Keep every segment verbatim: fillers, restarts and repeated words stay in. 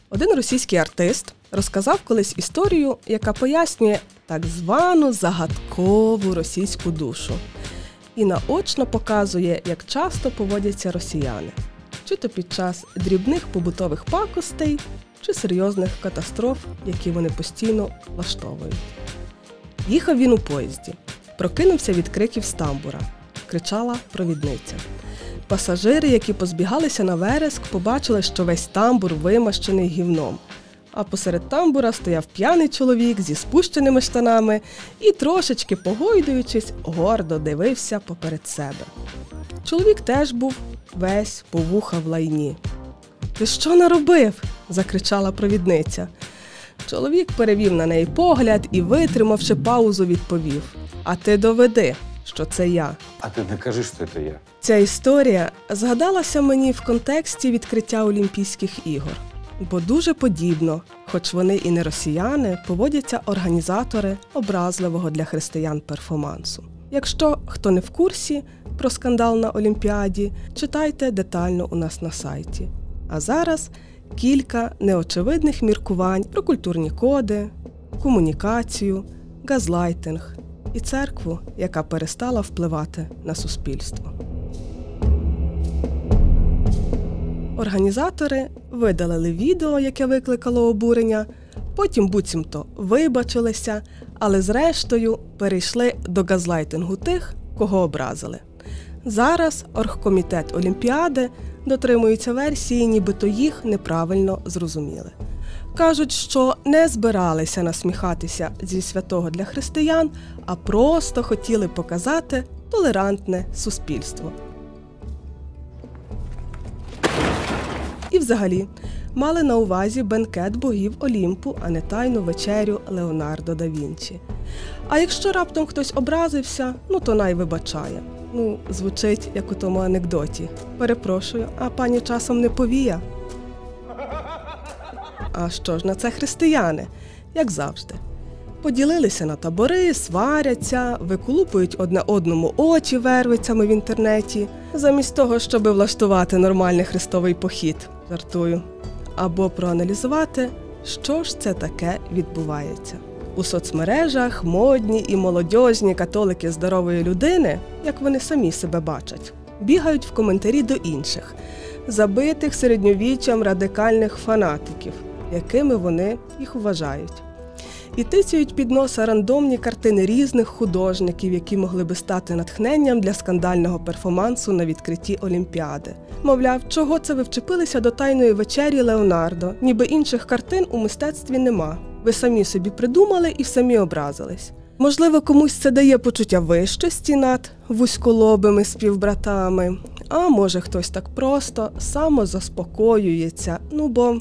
Один російський артист розказав колись історію, яка пояснює так звану загадкову російську душу. І наочно показує, як часто поводяться росіяни. Чи то під час дрібних побутових пакостей, чи серйозних катастроф, які вони постійно влаштовують. Їхав він у поїзді. Прокинувся від криків з тамбура. Кричала провідниця. Пасажири, які позбігалися на вереск, побачили, що весь тамбур вимащений гівном. А посеред тамбура стояв п'яний чоловік зі спущеними штанами і, трошечки погойдуючись, гордо дивився поперед себе. Чоловік теж був весь по вуха в лайні. «Ти що наробив?» – закричала провідниця. Чоловік перевів на неї погляд і, витримавши паузу, відповів: «А ти доведи, що це я». А ти не кажи, що це я. Ця історія згадалася мені в контексті відкриття Олімпійських ігор. Бо дуже подібно, хоч вони і не росіяни, поводяться організатори образливого для християн перформансу. Якщо хто не в курсі про скандал на Олімпіаді, читайте детально у нас на сайті. А зараз кілька неочевидних міркувань про культурні коди, комунікацію, газлайтинг і церкву, яка перестала впливати на суспільство. Організатори видалили відео, яке викликало обурення, потім буцімто вибачилися, але зрештою перейшли до газлайтингу тих, кого образили. Зараз оргкомітет Олімпіади дотримується версії, нібито їх неправильно зрозуміли. Кажуть, що не збиралися насміхатися зі святого для християн, а просто хотіли показати толерантне суспільство. І взагалі, мали на увазі бенкет богів Олімпу, а не тайну вечерю Леонардо да Вінчі. А якщо раптом хтось образився, ну то най вибачає. Ну, звучить, як у тому анекдоті. Перепрошую, а пані часом не повія? А що ж на це християни? Як завжди. Поділилися на табори, сваряться, виколупують одне одному очі вервицями в інтернеті, замість того, щоб влаштувати нормальний хрестовий похід, жартую. Або проаналізувати, що ж це таке відбувається. У соцмережах модні і молодіжні католики здорової людини, як вони самі себе бачать, бігають в коментарі до інших, забитих середньовіччям радикальних фанатиків, якими вони їх вважають. І тицяють під носа рандомні картини різних художників, які могли би стати натхненням для скандального перформансу на відкритті Олімпіади. Мовляв, чого це ви вчепилися до тайної вечері Леонардо, ніби інших картин у мистецтві нема. Ви самі собі придумали і самі образились. Можливо, комусь це дає почуття вищості над вузьколобими співбратами, а може хтось так просто самозаспокоюється, ну бо...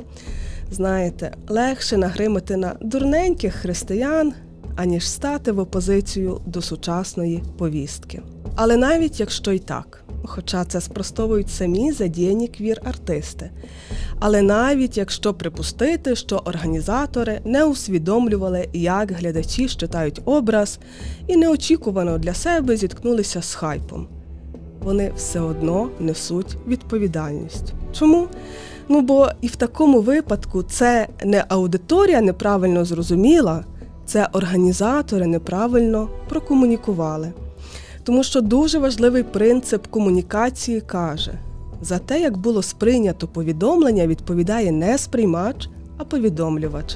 Знаєте, легше нагримати на дурненьких християн, аніж стати в опозицію до сучасної повістки. Але навіть якщо й так, хоча це спростовують самі задіяні квір-артисти, але навіть якщо припустити, що організатори не усвідомлювали, як глядачі читають образ і неочікувано для себе зіткнулися з хайпом, вони все одно несуть відповідальність. Чому? Ну, бо і в такому випадку це не аудиторія неправильно зрозуміла, це організатори неправильно прокомунікували. Тому що дуже важливий принцип комунікації каже, за те, як було сприйнято повідомлення, відповідає не сприймач, а повідомлювач.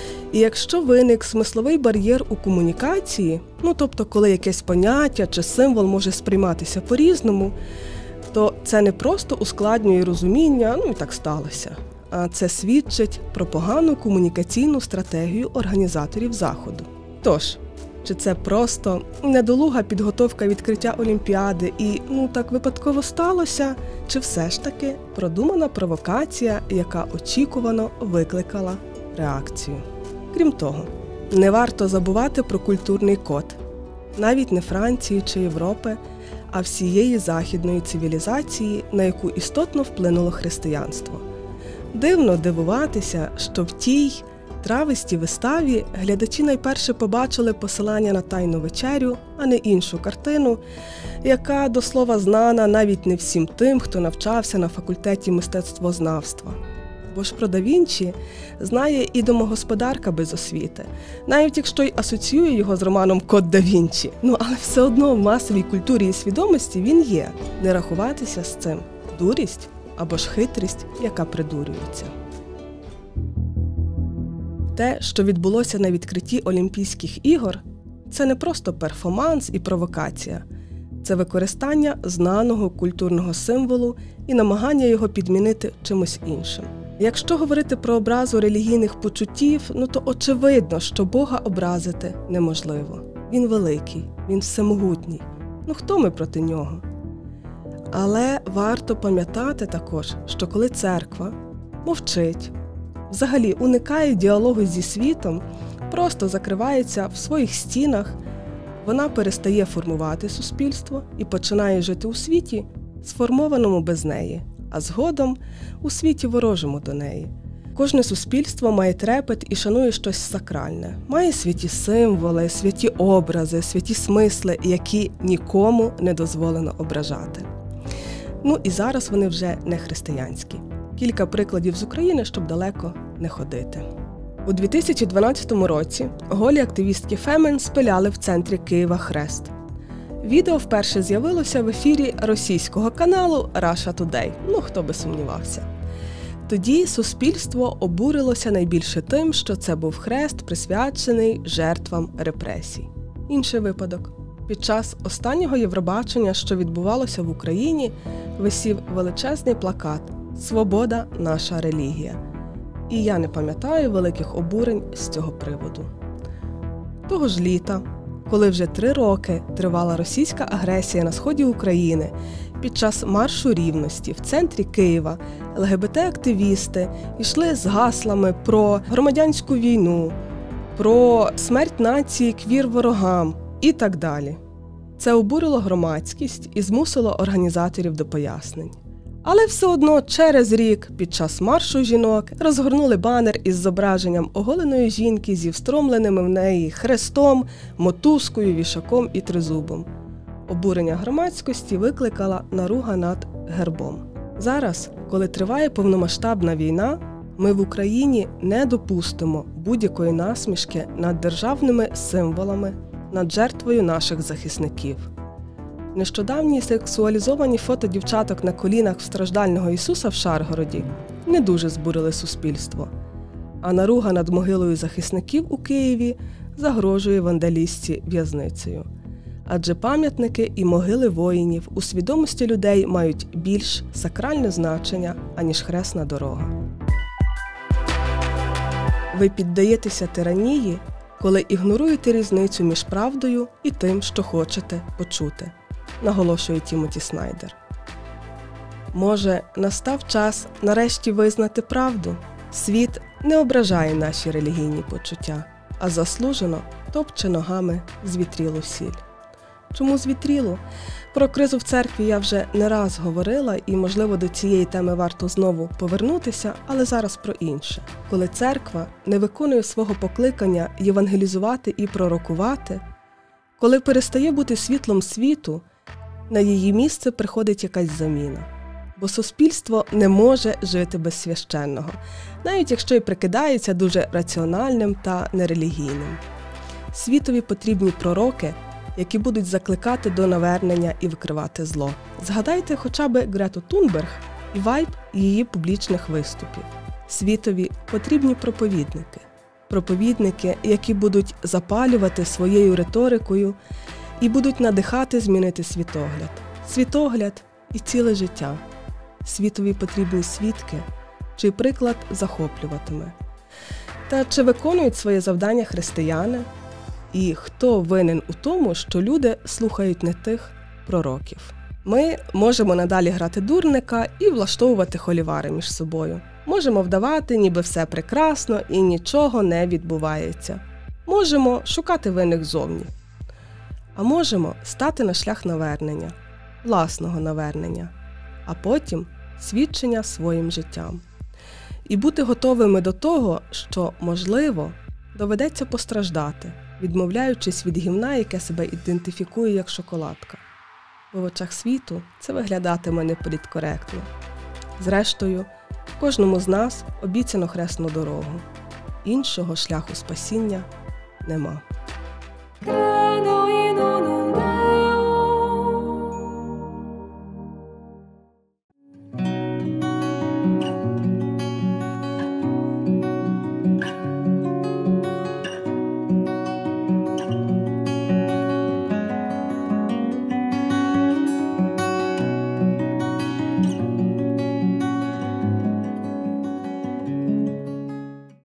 І якщо виник смисловий бар'єр у комунікації, ну тобто коли якесь поняття чи символ може сприйматися по-різному, то це не просто ускладнює розуміння, ну і так сталося, а це свідчить про погану комунікаційну стратегію організаторів заходу. Тож, чи це просто недолуга підготовка відкриття Олімпіади і, ну так випадково сталося, чи все ж таки продумана провокація, яка очікувано викликала реакцію? Крім того, не варто забувати про культурний код. Навіть не Франції чи Європи, а всієї західної цивілізації, на яку істотно вплинуло християнство. Дивно дивуватися, що в тій травистій виставі глядачі найперше побачили посилання на тайну вечерю, а не іншу картину, яка, до слова, знана навіть не всім тим, хто навчався на факультеті мистецтвознавства. Бо ж про да Вінчі знає і домогосподарка без освіти, навіть якщо й асоціює його з романом «Код да Вінчі». Ну, але все одно в масовій культурі і свідомості він є. Не рахуватися з цим – дурість або ж хитрість, яка придурюється. Те, що відбулося на відкритті Олімпійських ігор, це не просто перформанс і провокація. Це використання знаного культурного символу і намагання його підмінити чимось іншим. Якщо говорити про образу релігійних почуттів, ну то очевидно, що Бога образити неможливо. Він великий, він всемогутній. Ну хто ми проти нього? Але варто пам'ятати також, що коли церква мовчить, взагалі уникає діалогу зі світом, просто закривається в своїх стінах, вона перестає формувати суспільство і починає жити у світі, сформованому без неї, а згодом у світі ворожому до неї. Кожне суспільство має трепет і шанує щось сакральне, має святі символи, святі образи, святі смисли, які нікому не дозволено ображати. Ну і зараз вони вже не християнські. Кілька прикладів з України, щоб далеко не ходити. У дві тисячі дванадцятому році голі активістки Фемен спиляли в центрі Києва хрест. Відео вперше з'явилося в ефірі російського каналу Russia Today, ну хто би сумнівався. Тоді суспільство обурилося найбільше тим, що це був хрест, присвячений жертвам репресій. Інший випадок. Під час останнього Євробачення, що відбувалося в Україні, висів величезний плакат «Свобода – наша релігія». І я не пам'ятаю великих обурень з цього приводу. Того ж літа, коли вже три роки тривала російська агресія на сході України, під час маршу рівності в центрі Києва ел ге бе те-активісти йшли з гаслами про громадянську війну, про смерть нації квір-ворогам і так далі. Це обурило громадськість і змусило організаторів до пояснень. Але все одно через рік під час маршу жінок розгорнули банер із зображенням оголеної жінки зі встромленими в неї хрестом, мотузкою, вішаком і тризубом. Обурення громадськості викликала наруга над гербом. Зараз, коли триває повномасштабна війна, ми в Україні не допустимо будь-якої насмішки над державними символами, над жертвою наших захисників. Нещодавні сексуалізовані фото дівчаток на колінах в страждального Ісуса в Шаргороді не дуже збурили суспільство. А наруга над могилою захисників у Києві загрожує вандалістці в'язницею. Адже пам'ятники і могили воїнів у свідомості людей мають більш сакральне значення, аніж хресна дорога. Ви піддаєтеся тиранії, коли ігноруєте різницю між правдою і тим, що хочете почути, наголошує Тімоті Снайдер. Може, настав час нарешті визнати правду? Світ не ображає наші релігійні почуття, а заслужено топче ногами звітрілу сіль. Чому звітрілу? Про кризу в церкві я вже не раз говорила, і, можливо, до цієї теми варто знову повернутися, але зараз про інше. Коли церква не виконує свого покликання євангелізувати і пророкувати, коли перестає бути світлом світу, на її місце приходить якась заміна. Бо суспільство не може жити без священного, навіть якщо й прикидається дуже раціональним та нерелігійним. Світові потрібні пророки, які будуть закликати до навернення і викривати зло. Згадайте хоча б Грету Тунберг і вайб її публічних виступів. Світові потрібні проповідники. Проповідники, які будуть запалювати своєю риторикою і будуть надихати змінити світогляд. Світогляд і ціле життя. Світові потрібні свідки, чий приклад захоплюватиме. Та чи виконують своє завдання християни? І хто винен у тому, що люди слухають не тих пророків? Ми можемо надалі грати дурника і влаштовувати холівари між собою. Можемо вдавати, ніби все прекрасно і нічого не відбувається. Можемо шукати винних зовні. А можемо стати на шлях навернення, власного навернення, а потім свідчення своїм життям. І бути готовими до того, що, можливо, доведеться постраждати, відмовляючись від гімна, яке себе ідентифікує як шоколадка. Бо в очах світу це виглядатиме неполіткоректно. Зрештою, Кожному з нас обіцяно хресну дорогу. Іншого шляху спасіння нема. Credo in un